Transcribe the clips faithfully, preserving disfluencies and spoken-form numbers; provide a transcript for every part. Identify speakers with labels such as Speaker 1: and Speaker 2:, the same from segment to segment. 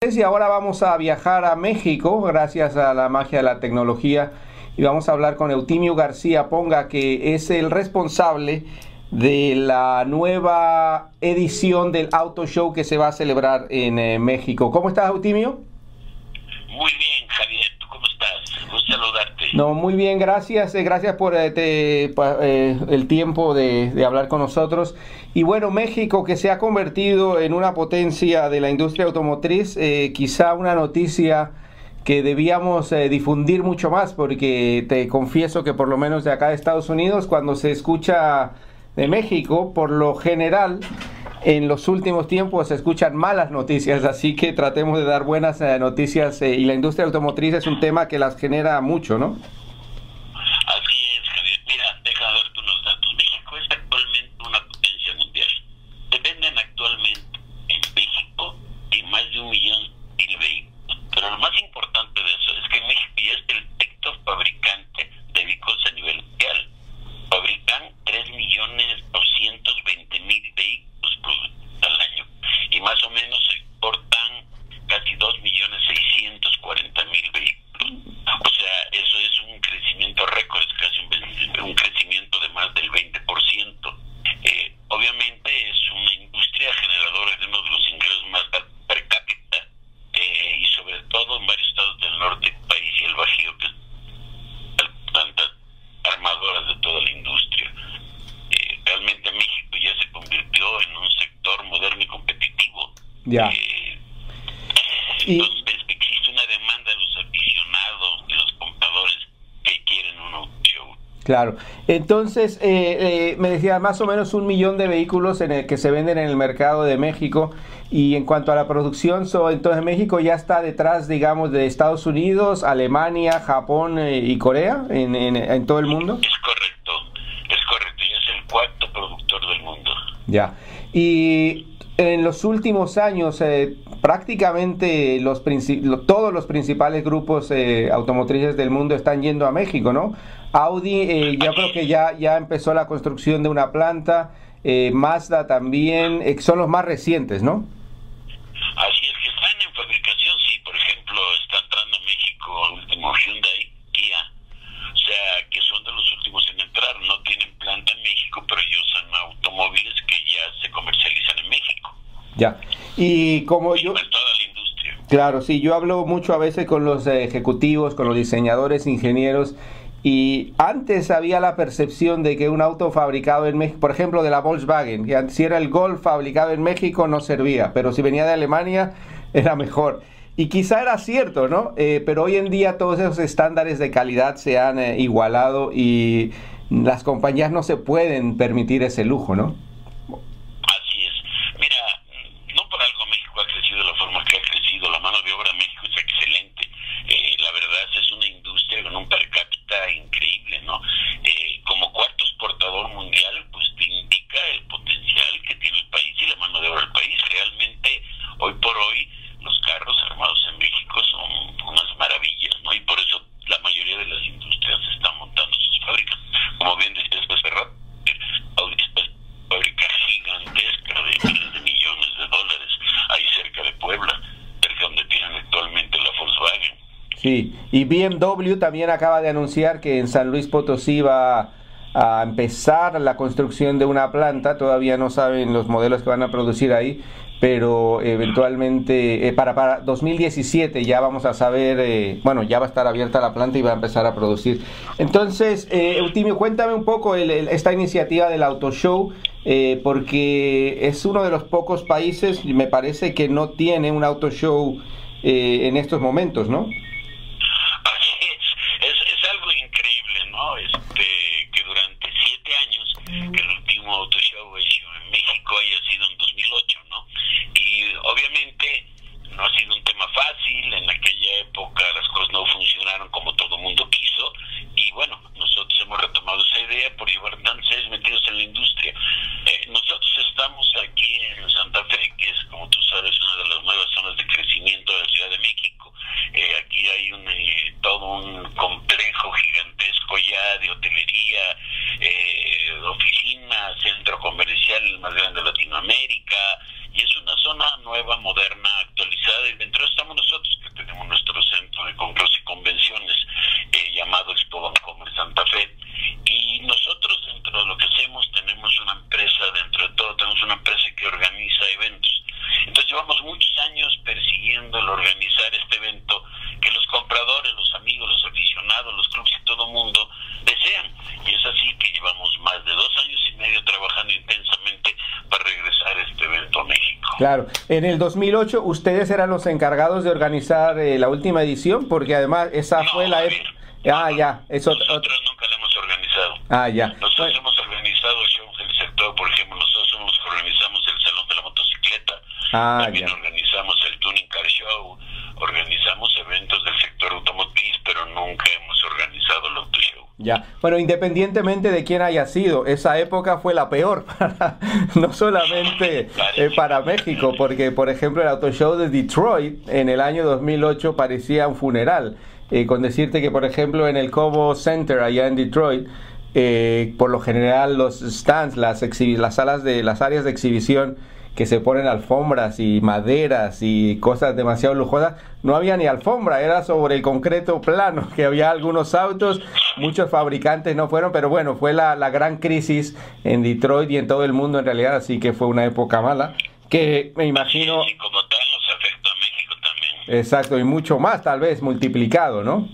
Speaker 1: Y ahora vamos a viajar a México gracias a la magia de la tecnología y vamos a hablar con Eutimio García Ponga, que es el responsable de la nueva edición del Auto Show que se va a celebrar en eh, México. ¿Cómo estás, Eutimio?
Speaker 2: Muy bien, Javier. ¿Tú cómo estás? Gusto saludarte.
Speaker 1: No, muy bien, gracias. Eh, gracias por eh, te, eh, el tiempo de, de hablar con nosotros. Y bueno, México, que se ha convertido en una potencia de la industria automotriz, eh, quizá una noticia que debíamos eh, difundir mucho más, porque te confieso que por lo menos de acá de Estados Unidos, cuando se escucha de México, por lo general, en los últimos tiempos se escuchan malas noticias, así que tratemos de dar buenas eh, noticias eh, y la industria automotriz es un tema que las genera mucho, ¿no?
Speaker 2: Así es, Javier. Mira, déjame darte unos datos. México es actualmente una potencia mundial. Se venden actualmente en México y más de un millón de vehículos. Pero lo más importante de eso es que México ya es el sexto fabricante de vehículos a nivel mundial. Fabrican tres millones doscientos veinte mil vehículos al año y más o menos exportan casi dos millones seiscientos cuarenta mil vehículos. O sea, eso es un crecimiento récord, es casi un, un crecimiento de más del veinte por ciento. Eh, obviamente es una industria generadora de uno de los ingresos más altos per cápita eh, y sobre todo en varios estados del norte del país y el Bajío, que es las plantas armadoras de toda la industria. Eh, realmente México ya se convirtió en un sector moderno y competitivo.
Speaker 1: Ya.
Speaker 2: Eh,
Speaker 1: y...
Speaker 2: entonces existe una demanda de los aficionados, de los compradores que quieren un auto show.
Speaker 1: Claro. Entonces, eh, eh, me decía más o menos un millón de vehículos en el que se venden en el mercado de México. Y en cuanto a la producción, so, entonces México ya está detrás, digamos, de Estados Unidos, Alemania, Japón eh, y Corea en, en, en todo el mundo.
Speaker 2: Es correcto, es correcto. Ya es el cuarto productor del mundo.
Speaker 1: Ya. Y en los últimos años, eh, prácticamente los todos los principales grupos eh, automotrices del mundo están yendo a México, ¿no? Audi, eh, yo creo que ya, ya empezó la construcción de una planta, eh, Mazda también, eh, son los más recientes, ¿no?
Speaker 2: Así es, que están en fabricación, sí. Por ejemplo, está entrando a México el último Hyundai, Kia. O sea, que son de los últimos en entrar. No tienen planta en México, pero ellos son automóviles que ya se comercializan en México.
Speaker 1: Ya. Y como yo...
Speaker 2: En toda la industria.
Speaker 1: Claro, sí, yo hablo mucho a veces con los ejecutivos, con los diseñadores, ingenieros, y antes había la percepción de que un auto fabricado en México, por ejemplo de la Volkswagen, que si era el Golf fabricado en México no servía, pero si venía de Alemania era mejor. Y quizá era cierto, ¿no? Eh, pero hoy en día todos esos estándares de calidad se han eh, igualado y las compañías no se pueden permitir ese lujo, ¿no?
Speaker 2: Así es. Mira, no por algo México ha crecido de la forma que ha crecido. La mano de obra en México es excelente. Eh, la verdad es una industria con un per cápita increíble, ¿no? Eh, como cuarto exportador mundial, pues te indica el potencial que tiene el país y la mano de obra del país. Realmente, hoy por hoy, los carros armados en México son unas maravillas, ¿no? Y por eso la mayoría de las industrias están montando sus fábricas. Como bien decías hace rato, Audi es una fábrica gigantesca de miles de millones de dólares ahí cerca de Puebla, cerca donde tienen actualmente la Volkswagen.
Speaker 1: Sí, y B M W también acaba de anunciar que en San Luis Potosí va a empezar la construcción de una planta. Todavía no saben los modelos que van a producir ahí, pero eventualmente eh, para, para dos mil diecisiete ya vamos a saber, eh, bueno, ya va a estar abierta la planta y va a empezar a producir. Entonces, eh, Eutimio, cuéntame un poco el, el, esta iniciativa del Auto Show, eh, porque es uno de los pocos países, me parece, que no tiene un Auto Show eh, en estos momentos, ¿no?
Speaker 2: Así es, es, es algo increíble, ¿no? Este, que durante siete años, que el último Auto Show hecho en México haya sido en dos mil ocho, ¿no? Y obviamente no ha sido un tema fácil. En aquella época las cosas no funcionaron como todo el mundo quiso y bueno, nosotros hemos retomado esa idea por llevar tantos años metidos en la industria. Eh, nosotros estamos aquí en Santa Fe, que es, como tú sabes, una de las nuevas zonas de crecimiento de la Ciudad de México. Eh, aquí
Speaker 1: Claro, en el dos mil ocho ustedes eran los encargados de organizar eh, la última edición, porque además esa
Speaker 2: No,
Speaker 1: fue la
Speaker 2: Javier,
Speaker 1: época...
Speaker 2: no,
Speaker 1: Ah,
Speaker 2: no,
Speaker 1: ya, eso...
Speaker 2: nosotros nunca la hemos organizado.
Speaker 1: Ah, ya.
Speaker 2: Nosotros
Speaker 1: Bueno,
Speaker 2: hemos organizado shows del sector, por ejemplo, nosotros somos los que organizamos el Salón de la Motocicleta,
Speaker 1: ah,
Speaker 2: también
Speaker 1: ya.
Speaker 2: organizamos el Tuning Car Show, organizamos eventos del sector automotriz, pero nunca hemos organizado el Auto Show.
Speaker 1: Ya, bueno, independientemente de quién haya sido, esa época fue la peor, para, no solamente eh, para México, porque por ejemplo el Auto Show de Detroit en el año dos mil ocho parecía un funeral, eh, con decirte que por ejemplo en el Cobo Center allá en Detroit, eh, por lo general los stands, las, exhi- las salas de las áreas de exhibición que se ponen alfombras y maderas y cosas demasiado lujosas, no había ni alfombra, era sobre el concreto plano, que había algunos autos, muchos fabricantes no fueron, pero bueno, fue la, la gran crisis en Detroit y en todo el mundo en realidad, así que fue una época mala, que me imagino...
Speaker 2: Y como tal nos afectó a México también.
Speaker 1: Exacto, y mucho más tal vez, multiplicado, ¿no?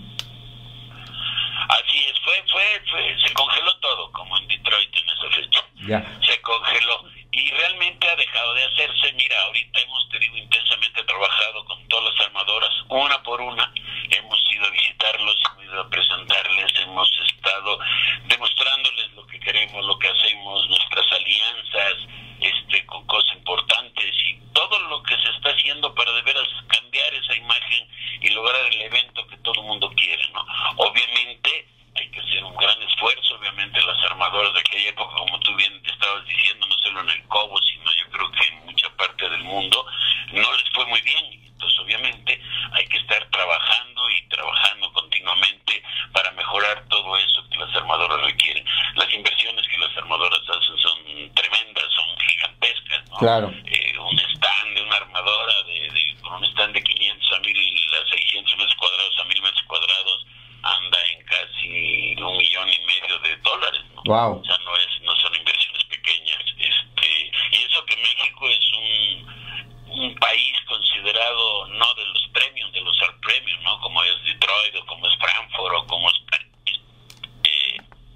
Speaker 2: Así es, fue, fue, fue, se congeló todo, como en Detroit en esa fecha.
Speaker 1: Ya.
Speaker 2: Se congeló. Y realmente ha dejado de hacerse. Mira, ahorita hemos tenido intensamente trabajado con todas las armadoras, una por una. Hemos ido a visitarlos, hemos ido a presentarles, hemos estado demostrándoles lo que queremos, lo que hacemos, nuestras alianzas, este, con cosas importantes y todo lo que se está haciendo para de veras cambiar esa imagen y lograr el evento que todo el mundo quiere, ¿no? Obviamente hay que hacer un gran esfuerzo, obviamente las armadoras de aquella época, como tú bien te estabas diciendo, no solo en el Cobo, sino yo creo que en mucha parte del mundo, no les fue muy bien. Entonces obviamente hay que estar trabajando y trabajando continuamente para mejorar todo eso que las armadoras requieren. Las inversiones que las armadoras hacen son tremendas, son gigantescas, ¿no?
Speaker 1: Claro.
Speaker 2: Eh, un stand de una armadora, de, de, con un stand de quinientos a mil, a seiscientos metros cuadrados, a mil metros cuadrados, anda en casi un millón y medio de dólares, ¿no?
Speaker 1: Wow.
Speaker 2: O sea, no es, no son inversiones pequeñas. Este, y eso que México es un, un país considerado no de los premium, de los art premium, ¿no? Como es Detroit o como es Frankfurt o como es París. Eh,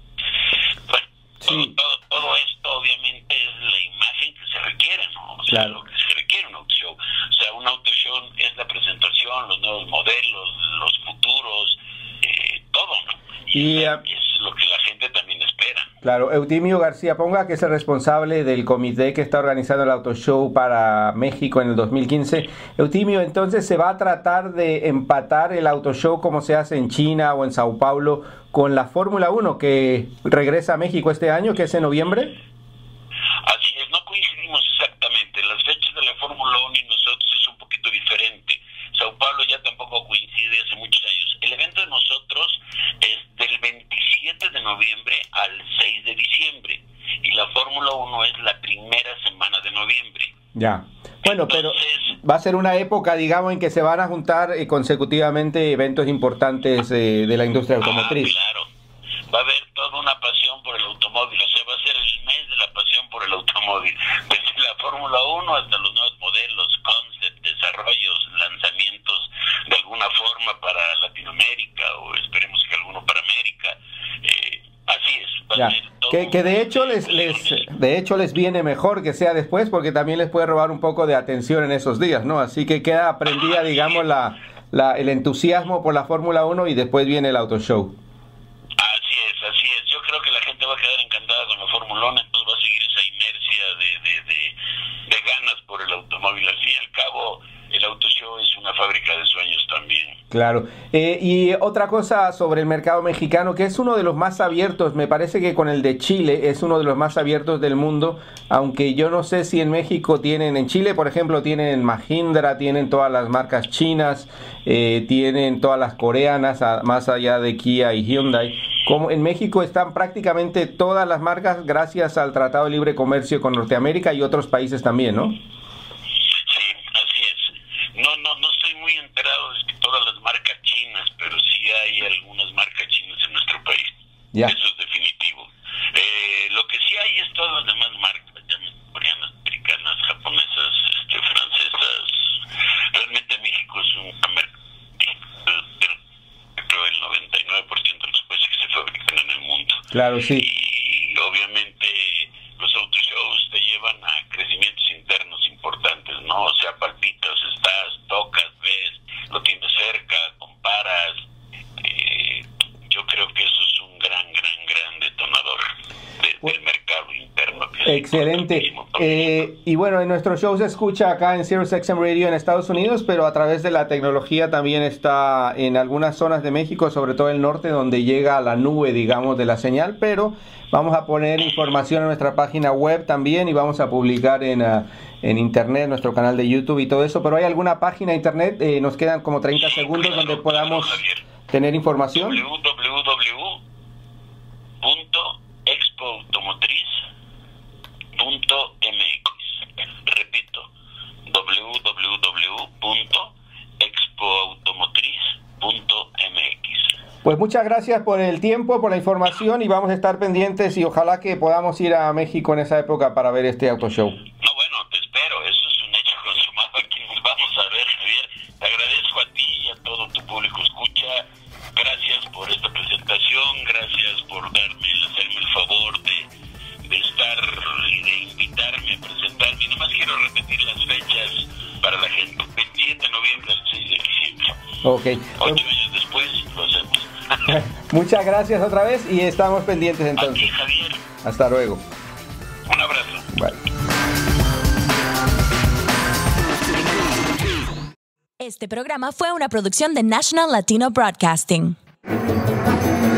Speaker 2: bueno,
Speaker 1: sí.
Speaker 2: todo, todo, todo esto obviamente es la imagen que se requiere, ¿no? O sea,
Speaker 1: Claro.
Speaker 2: lo que se requiere un auto show. O sea, un auto show es la presentación, los nuevos modelos, los futuros, eh, todo, ¿no? Y,
Speaker 1: Y,
Speaker 2: eso
Speaker 1: uh,
Speaker 2: es lo que la gente también espera.
Speaker 1: Claro, Eutimio García Ponga, que es el responsable del comité que está organizando el Auto Show para México en el dos mil quince. Eutimio, entonces, ¿se va a tratar de empatar el Auto Show como se hace en China o en Sao Paulo con la Fórmula uno que regresa a México este año, que es en noviembre?
Speaker 2: Así es, no coincidimos exactamente. Las fechas de la Fórmula uno y nosotros es un poquito diferente. Sao Paulo ya tampoco coincide hace muchos años. El evento de nosotros es del veintisiete de noviembre al seis de diciembre y la Fórmula uno es la primera semana de noviembre.
Speaker 1: Ya. Bueno, pero
Speaker 2: Entonces,
Speaker 1: va a ser una época, digamos, en que se van a juntar eh, consecutivamente eventos importantes eh, de la industria automotriz.
Speaker 2: Ah, claro. Va a haber toda una pasión por el automóvil, o sea, va a ser el mes de la pasión por el automóvil. Desde la Fórmula uno hasta los nuevos modelos, concept, desarrollos, lanzamientos de alguna forma para Latinoamérica o esperemos que alguno para América. Eh, así es. Va
Speaker 1: Ya.
Speaker 2: a ser todo
Speaker 1: Que, que de
Speaker 2: un-
Speaker 1: hecho les, les de hecho les viene mejor que sea después porque también les puede robar un poco de atención en esos días, ¿no? Así que queda aprendida, digamos, la, la el entusiasmo por la Fórmula uno y después viene el Auto Show.
Speaker 2: Así es, así es. Yo creo que la gente va a quedar encantada con la Fórmula uno, entonces va a seguir esa inercia de, de, de, de ganas por el automóvil. Al fin y al cabo, el Auto Show es una fábrica de sueños también.
Speaker 1: Claro. Eh, y otra cosa sobre el mercado mexicano, que es uno de los más abiertos, me parece que con el de Chile es uno de los más abiertos del mundo, aunque yo no sé si en México tienen, en Chile por ejemplo tienen Mahindra, tienen todas las marcas chinas, eh, tienen todas las coreanas, a, más allá de Kia y Hyundai. Como en México están prácticamente todas las marcas gracias al Tratado de Libre Comercio con Norteamérica y otros países también, ¿no?
Speaker 2: Sí, así es. No, no, no estoy muy enterado de que todas las marcas chinas, pero sí hay algunas marcas chinas en nuestro país.
Speaker 1: Ya.
Speaker 2: Eso es definitivo. Eh, lo que sí hay es todas las demás marcas, ya coreanas, americanas, japonesas, este, francesas. Realmente México es un mercado, creo el noventa y nueve por ciento de los coches que se fabrican en el mundo.
Speaker 1: Claro, sí.
Speaker 2: Y obviamente los auto shows te llevan a crecimientos internos importantes,
Speaker 1: Excelente. Eh, y bueno, en nuestro show se escucha acá en Sirius X M Radio en Estados Unidos, pero a través de la tecnología también está en algunas zonas de México, sobre todo el norte, donde llega a la nube, digamos, de la señal, pero vamos a poner información en nuestra página web también y vamos a publicar en, uh, en internet, nuestro canal de YouTube y todo eso. Pero ¿hay alguna página de internet? Eh, nos quedan como treinta
Speaker 2: sí,
Speaker 1: segundos
Speaker 2: claro,
Speaker 1: donde podamos
Speaker 2: claro,
Speaker 1: tener información.
Speaker 2: w w w punto expo automotriz punto m x. Repito, w w w punto expo automotriz punto m x.
Speaker 1: Pues muchas gracias por el tiempo, por la información y vamos a estar pendientes y ojalá que podamos ir a México en esa época para ver este auto show.
Speaker 2: No, bueno, te espero, eso es un hecho consumado, aquí nos vamos a ver, Javier. Te agradezco a ti y a todo tu público escucha. Gracias por esta presentación, gracias por darme, hacerme el favor de, de estar y de invitarme a presentarme. Y nomás quiero repetir las fechas para la gente. veintisiete de noviembre al seis de diciembre.
Speaker 1: Ok.
Speaker 2: Ocho años después lo hacemos.
Speaker 1: Muchas gracias otra vez y estamos pendientes entonces.
Speaker 2: Aquí, Javier.
Speaker 1: Hasta luego.
Speaker 2: Un abrazo.
Speaker 1: Bye.
Speaker 3: Este programa fue una producción de National Latino Broadcasting.